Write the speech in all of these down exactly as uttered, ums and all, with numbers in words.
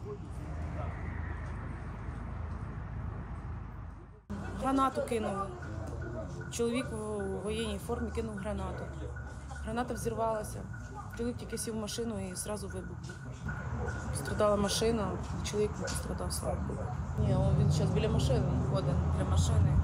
Гранату кинули. Чоловік у воєнній формі кинув гранату. Граната взірвалася. Чоловік тільки сів в машину і одразу вибух. Пострадала машина, чоловік не пострадав, слава Богу. Ні, він зараз біля машини, ходить для машини.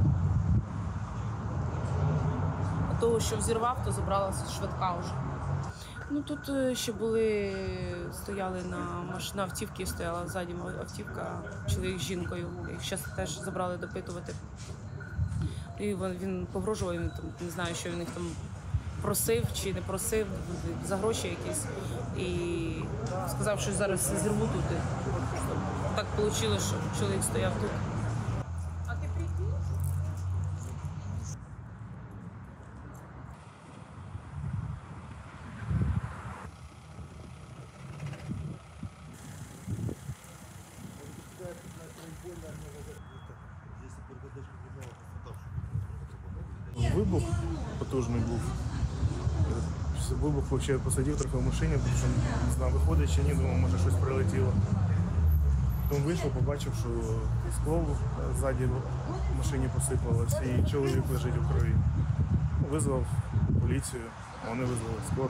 А того, що взірвав, то забралася швидка вже. Ну тут ще були, стояли на машині, на автівці стояла ззаді автівка, чоловік з жінкою. Їх зараз теж забрали допитувати. І він погрожував, він там, не знаю, що він їх там просив чи не просив за гроші якісь. І сказав, що зараз зірву тут. Так вийшло, що чоловік стояв тут. А ти прийди? Вибух потужний був. Вибух взагалі посадив трохи в машині, тому що не знав, виходить чи ні, думав, може щось прилетіло. Потім вийшов, побачив, що скло ззаді в машині посипалося і чоловік лежить у крові. Визвав поліцію, вони визвали скору.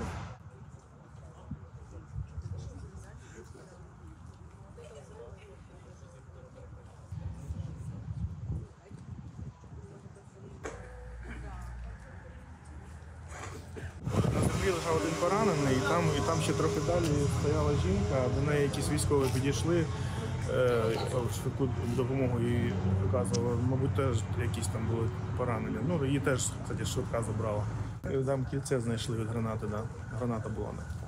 На землі лежав один поранений, і там, і там ще трохи далі стояла жінка, до неї якісь військові підійшли, е, швидку допомогу їй виказували, мабуть, теж якісь там були поранення. Ну, її теж, кстати, швидка забрала. І там кільце знайшли від гранати, да. Граната була.